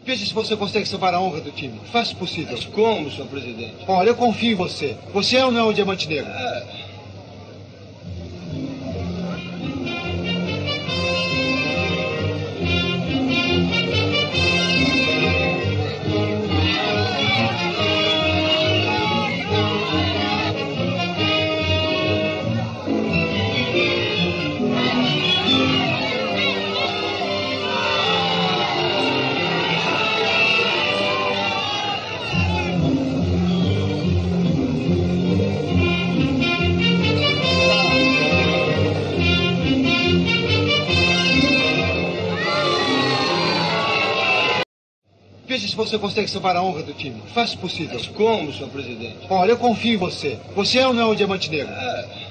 Veja se você consegue salvar a honra do time. Faça o possível. Mas como, senhor presidente? Olha, eu confio em você. Você é ou não é o Diamante Negro? Veja se você consegue salvar a honra do time. Faça o possível. Mas como, senhor presidente? Olha, eu confio em você. Você é ou não é o Diamante Negro?